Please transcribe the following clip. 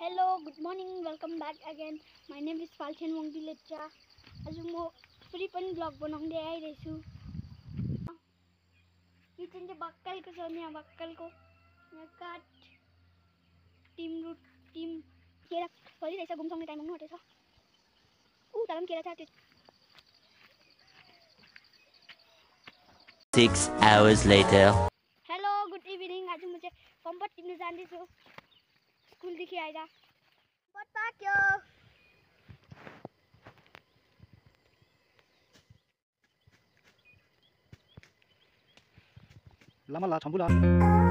Hello, good morning, welcome back again. My name is palchen wangdhi. आज म फेरि पनि ब्लग बनाउँदै आइरहेछु। किचन चाहिँ बक्कलको छ, यहाँ बक्कलको यहाँ काट टिम केरा फलिरहेछ, घुमसँगै टाइम आउनु आँटेछ। उता पनि केरा छ। 6 hours later. Hello, good evening. आज म चाहिँ कम्पट किन्नु जाँदैछु स्कुलदेखि आएर। कम्पट पाक्यो। Lama lah, campur lah.